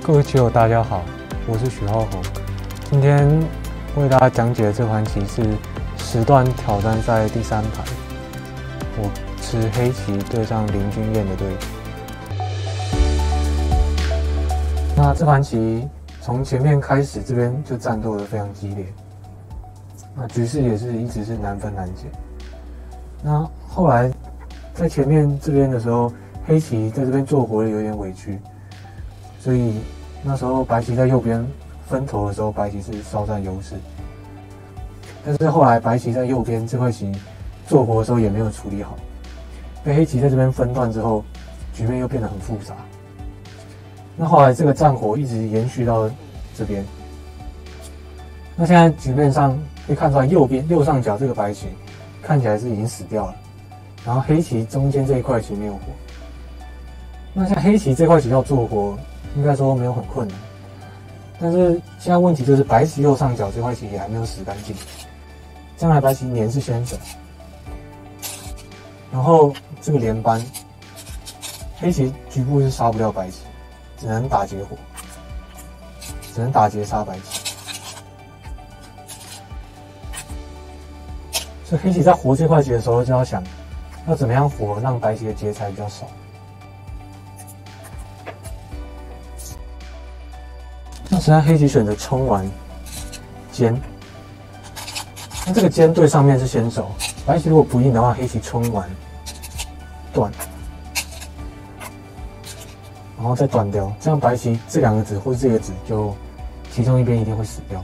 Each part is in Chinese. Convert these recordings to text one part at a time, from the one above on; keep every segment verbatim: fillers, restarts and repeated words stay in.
各位棋友，大家好，我是许浩宏。今天为大家讲解的这盘棋是十段挑战赛第三盘，我持黑棋对上林君燕的对局。那这盘棋从前面开始，这边就战斗得非常激烈，那局势也是一直是难分难解。那后来在前面这边的时候，黑棋在这边做活的有点委屈，所以那时候白棋在右边分头的时候，白棋是稍占优势。但是后来白棋在右边这块棋做活的时候也没有处理好，被黑棋在这边分段之后，局面又变得很复杂。那后来这个战火一直延续到这边。那现在局面上可以看出来，右边右上角这个白棋看起来是已经死掉了，然后黑棋中间这一块棋没有活。那像黑棋这块棋要做活，应该说没有很困难，但是现在问题就是白棋右上角这块棋也还没有死干净，将来白棋年是先手，然后这个连扳，黑棋局部是杀不掉白棋，只能打劫活，只能打劫杀白棋，所以黑棋在活这块棋的时候就要想，要怎么样活让白棋的劫财比较少。那实际上黑棋选择冲完尖，那这个尖对上面是先手，白棋如果不应的话，黑棋冲完断，然后再断掉，这样白棋这两个子或者这个子就其中一边一定会死掉。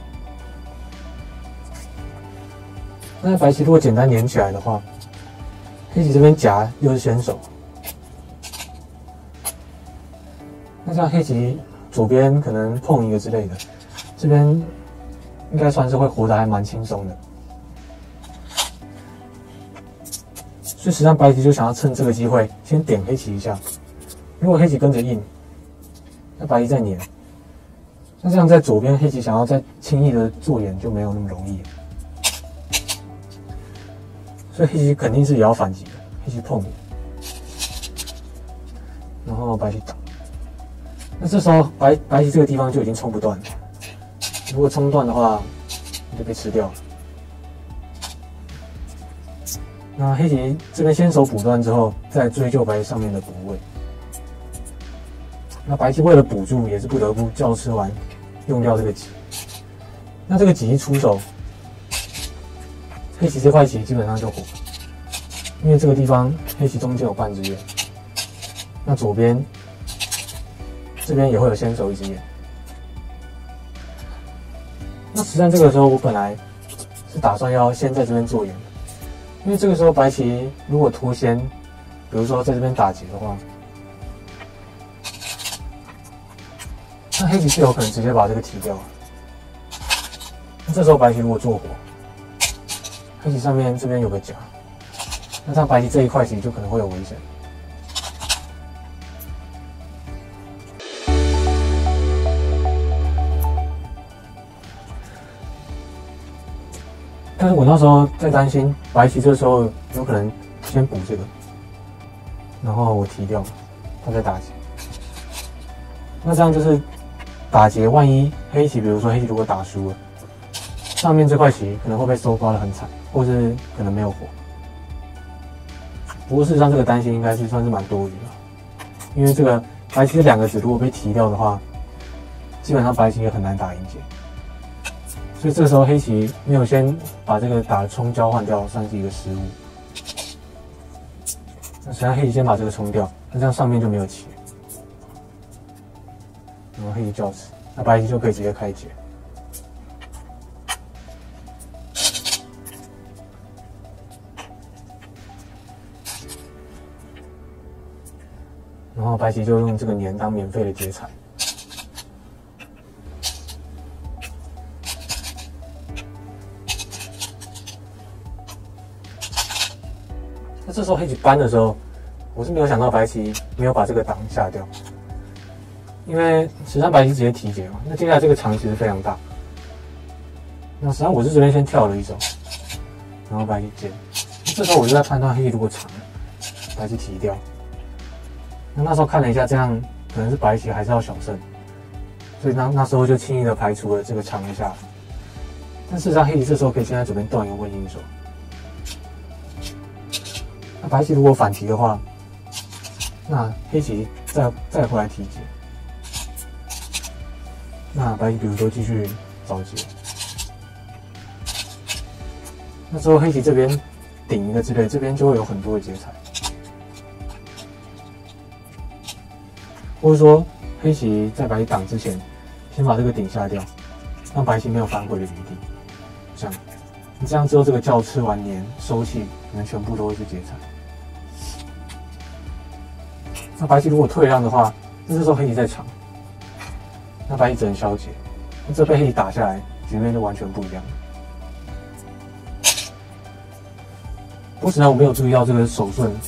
那白棋如果简单连起来的话，黑棋这边夹又是先手，那这样黑棋左边可能碰一个之类的，这边应该算是会活得还蛮轻松的。所以实际上白棋就想要趁这个机会先点黑棋一下，如果黑棋跟着应，那白棋再撵，那这样在左边黑棋想要再轻易的做眼就没有那么容易了。所以黑棋肯定是也要反击的，黑棋碰，然后白棋打。那这时候白白棋这个地方就已经冲不断了，如果冲断的话，就被吃掉了。那黑棋这边先手补断之后，再追究白棋上面的补位。那白棋为了补住，也是不得不叫吃完，用掉这个棋。那这个棋一出手，黑棋这块棋基本上就活了，因为这个地方黑棋中间有半只眼，那左边这边也会有先手一只眼。那实际上这个时候我本来是打算要先在这边做眼的，因为这个时候白棋如果脱先，比如说在这边打劫的话，那黑棋是有可能直接把这个提掉了。那这时候白棋如果做活，黑棋上面这边有个夹，那这样白棋这一块棋就可能会有危险。但是我那时候在担心白棋这时候有可能先补这个，然后我提掉，他再打劫。那这样就是打劫，万一黑棋，比如说黑棋如果打输了，上面这块棋可能会被收刮得很惨，或是可能没有活。不过事实上这个担心应该是算是蛮多余的，因为这个白棋这两个子如果被提掉的话，基本上白棋也很难打赢劫。所以这个时候黑棋没有先把这个打的冲交换掉，算是一个失误。那实际上黑棋先把这个冲掉，那这样上面就没有棋，然后黑棋叫吃，那白棋就可以直接开劫。然后白棋就用这个年当免费的劫财。那这时候黑棋扳的时候，我是没有想到白棋没有把这个挡下掉，因为实际上白棋直接提劫嘛，那接下来这个长其实非常大。那实际上我是这边先跳了一手，然后白棋接，这时候我就在判断黑棋如果长，白棋提掉。那那时候看了一下，这样可能是白棋还是要小胜， 所以那那时候就轻易的排除了这个长的下来。但事实上，黑棋这时候可以先在左边断一个问应手。那白棋如果反提的话，那黑棋再再回来提劫。那白棋比如说继续找劫，那之后黑棋这边顶一个之类，这边就会有很多的劫材，或者说黑棋在白棋挡之前，先把这个顶下掉，让白棋没有反悔的余地。这样，你这样之后这个叫吃完年收气，可能全部都会是劫材。那白棋如果退让的话，那这时候黑棋在长。那白棋只能消解，那这被黑棋打下来，局面就完全不一样了。不过实际上我没有注意到这个手顺，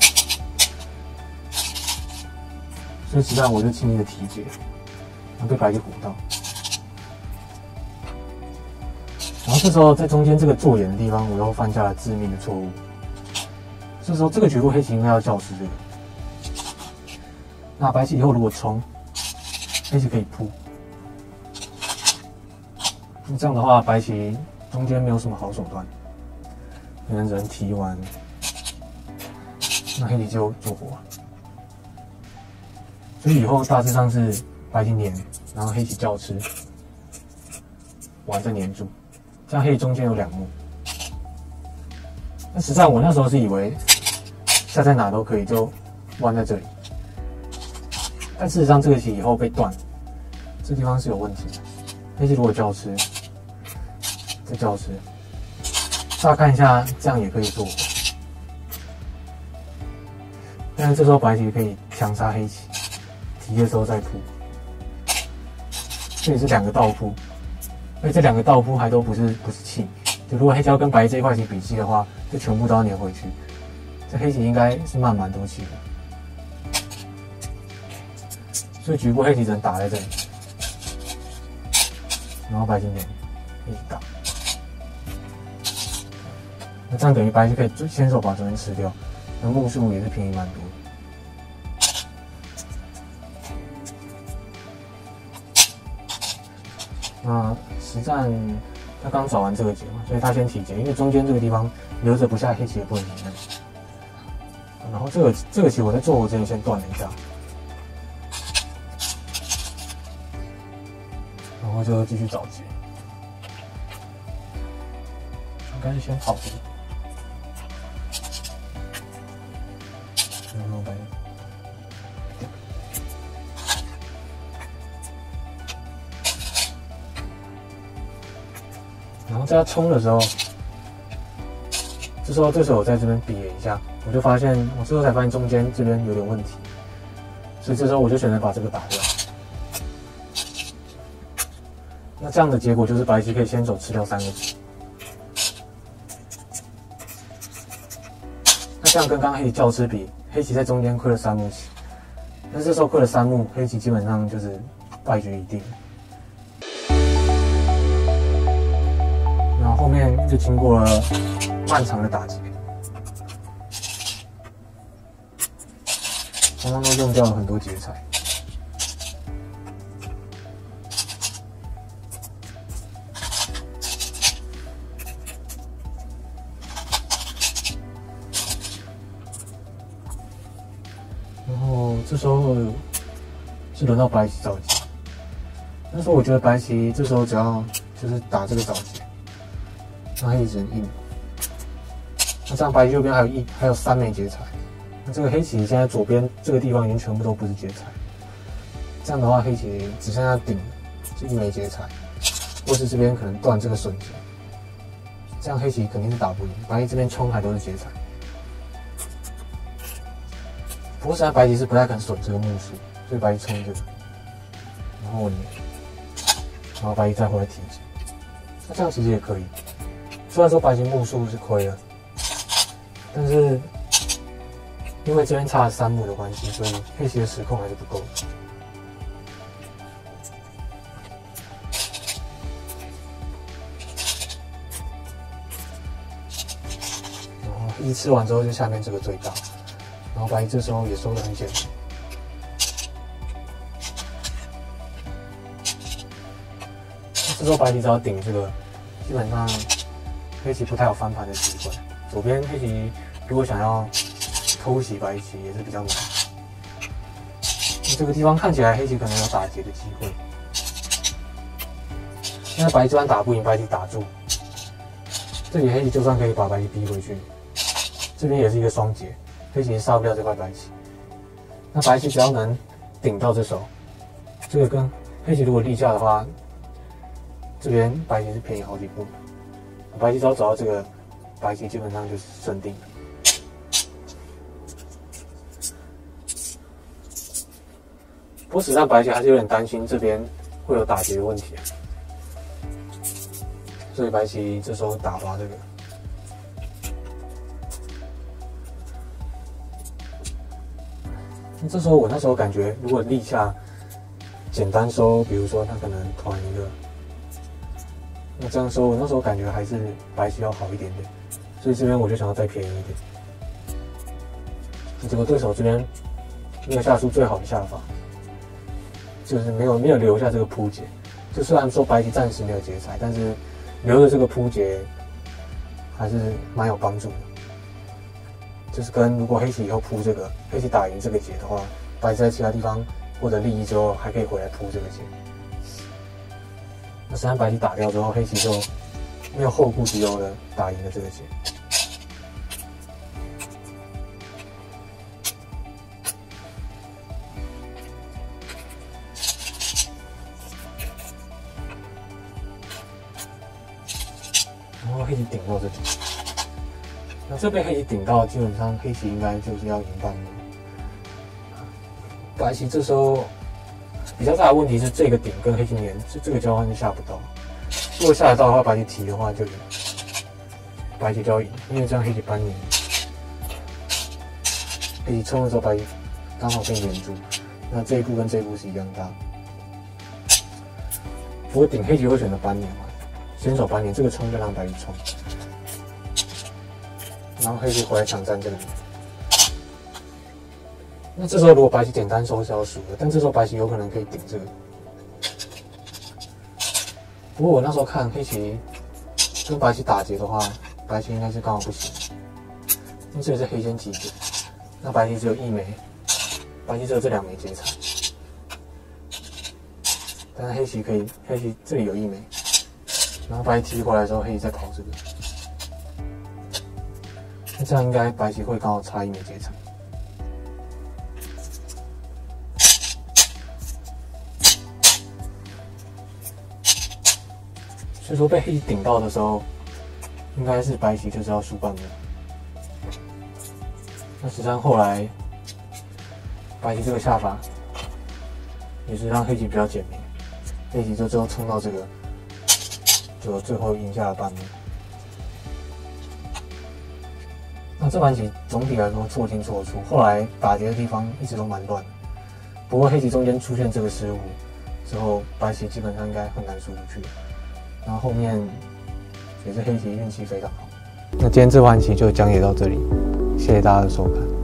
所以实际上我就轻易的提劫，然后被白棋唬到。然后这时候在中间这个做眼的地方，我又犯下了致命的错误。这时候这个局部黑棋应该要叫吃这个，那白棋以后如果冲，黑棋可以扑。那这样的话，白棋中间没有什么好手段，可能只能提完，那黑棋就做活了。所以以后大致上是白棋粘，然后黑棋叫吃，完再粘住，这样黑棋中间有两目。那实际上我那时候是以为下在哪都可以，就弯在这里，但事实上这个棋以后被断，这地方是有问题的。黑棋如果叫吃，再叫吃，乍看一下这样也可以做，但是这时候白棋可以强杀黑棋，提的时候再扑，这里是两个倒扑，而且这两个倒扑还都不是不是气，就如果黑棋要跟白棋这一块棋比气的话，就全部都要粘回去，这黑棋应该是慢蛮多气的，所以局部黑棋只能打在这里，然后白棋粘，黑棋打。那这样等于白棋可以先手把中间吃掉，那目数也是便宜蛮多的。那实战他刚找完这个劫嘛，所以他先提劫，因为中间这个地方留着不下黑棋也不能提。然后这个这个棋我在做活之前先断了一下，然后就继续找劫，应该是先跑这个。然后白，然后在他冲的时候，这时候这时候我在这边比了一下，我就发现我之后才发现中间这边有点问题，所以这时候我就选择把这个打掉。那这样的结果就是白棋可以先手吃掉三个棋。那这样跟刚刚黑棋叫吃比，黑棋在中间亏了三目棋，那这时候亏了三目，黑棋基本上就是败局已定。然后后面就经过了漫长的打劫，双方都用掉了很多劫材。然后这时候是轮到白棋找劫，那时候我觉得白棋这时候只要就是打这个找劫，那黑棋只能硬。那这样白棋右边还有一还有三枚劫材，那这个黑棋现在左边这个地方已经全部都不是劫材，这样的话黑棋只剩下顶是一枚劫材，或是这边可能断这个损劫，这样黑棋肯定是打不赢，白棋这边冲还都是劫材。不过现在白棋是不太肯损这个目数，所以白棋冲这个，然后我粘，然后白棋再回来提劫，那这样其实也可以。虽然说白棋目数是亏了，但是因为这边差了三目的关系，所以黑棋的时控还是不够。然后一吃完之后，就下面这个最大。然后白棋这时候也收得很简单， 这时候白棋只要顶这个，基本上黑棋不太有翻盘的机会。左边黑棋如果想要偷袭白棋也是比较难。这个地方看起来黑棋可能有打劫的机会。现在白棋这边打不赢，白棋打住。这里黑棋就算可以把白棋逼回去，这边也是一个双劫，黑棋杀不掉这块白棋。那白棋只要能顶到这手，这个跟黑棋如果立下的话，这边白棋是便宜好几步。白棋只要找到这个，白棋基本上就是胜定了。不过实际上白棋还是有点担心这边会有打劫的问题啊，所以白棋这时候打发这个。那这时候我那时候感觉，如果立下简单收，比如说他可能团一个，那这样收，我那时候感觉还是白棋要好一点点，所以这边我就想要再便宜一点。结果对手这边没有下出最好的下法，就是没有没有留下这个扑解。就虽然说白棋暂时没有劫财，但是留的这个扑解还是蛮有帮助的。就是跟如果黑棋以后扑这个，黑棋打赢这个劫的话，白棋在其他地方获得利益之后，还可以回来扑这个劫。那实际上白棋打掉之后，黑棋就没有后顾之忧的打赢了这个劫。然后黑棋顶到这里。那这被黑棋顶到，基本上黑棋应该就是要赢半目。白棋这时候比较大的问题是，这个顶跟黑棋连，这这个交换是下不到。如果下得到的话，白棋提的话就赢，白棋就要赢，因为这样黑棋扳赢。黑棋冲的时候，白棋刚好可以连住，那这一步跟这一步是一样大。不过顶黑棋会选择扳连嘛，先手扳连，这个冲就让白棋冲。然后黑棋回来抢占这个点，那这时候如果白棋简单收是要输的，但这时候白棋有可能可以顶这个。不过我那时候看黑棋跟白棋打劫的话，白棋应该是刚好不行，因为这里是黑先击劫，那白棋只有一枚，白棋只有这两枚劫财，但是黑棋可以，黑棋这里有一枚，然后白棋提回来之后，黑棋再跑这个。那这样应该白棋会刚好差一枚劫财。所以说被黑棋顶到的时候，应该是白棋就是要输半目。那实际上后来白棋这个下法也是让黑棋比较简明，黑棋就最后冲到这个，就最后赢下了半目。那这盘棋总体来说错进错出，后来打劫的地方一直都蛮乱的。不过黑棋中间出现这个失误之后，白棋基本上应该很难输出去。然后后面也是黑棋运气非常好。那今天这盘棋就讲解到这里，谢谢大家的收看。